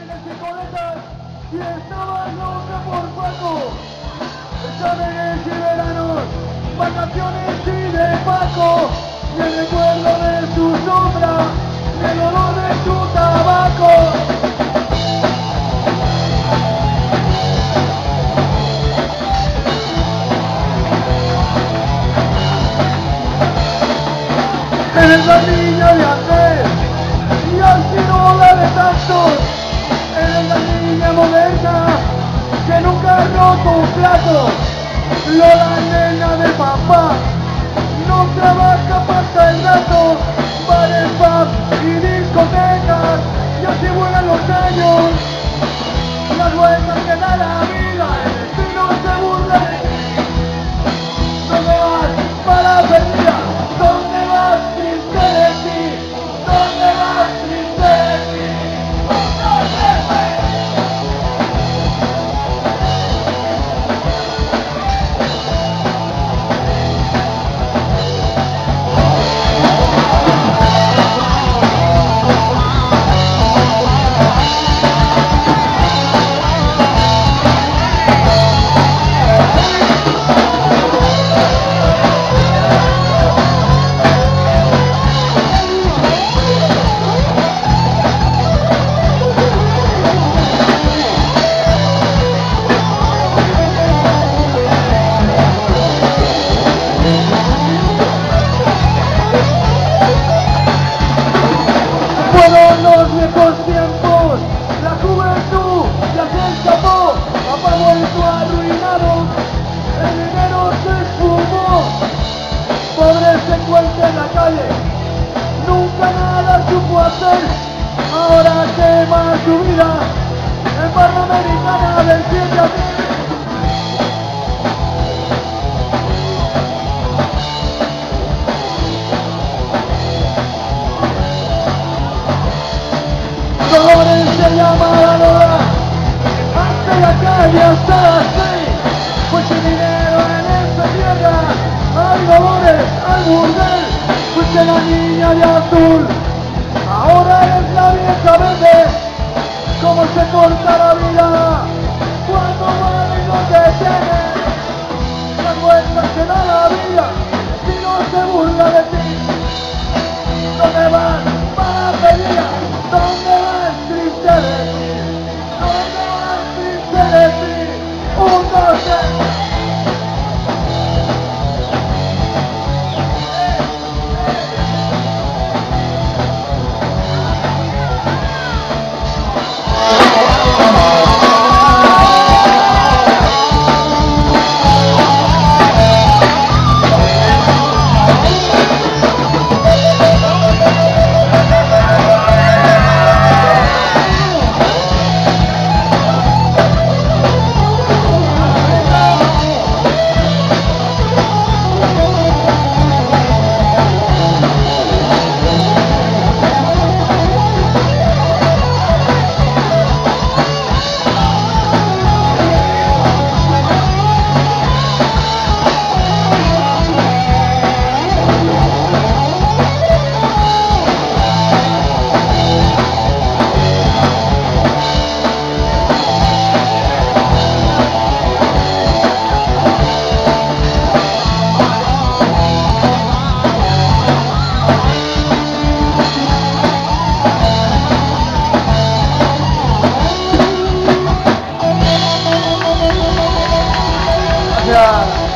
y estaba loca por Paco. Exámenes y veranos, vacaciones y de Paco, y el recuerdo de su sombra, y el olor de su tabaco. Eres la niña de antes y al tiro de tantos. Eres la niña moderna que nunca ha roto un plato. Lola, nena de papá, no trabaja, pasa el rato. Bares, pub y discotecas, y así vuelan los años. Las vueltas que da la vida, el destino se burla de ti. ¿Dónde vas para perdida? ¿Dónde vas triste de ti? ¿Dónde vas triste de ti? Fueron los viejos tiempos, la juventud ya se escapó, papá vuelto arruinado, el dinero se esfumó, pobre se encuentra en la calle, nunca nada supo hacer, ahora quema su vida, en barra americana del 7 a 10. Dolores se llama la Lola, ante la calle hasta las 6, fuiste dinero en esta tierra, hay Dolores, al burdel, fuiste la niña de azul, ahora eres la vieja verde, cómo se corta la vida, cuando vale lo que tienes, las vueltas que da la vida, si no se burla de ti, ¿dónde vas para pedir? ¿Dónde vas triste de ti? ¿Dónde vas triste de ti? 1, 2, 3. Yeah.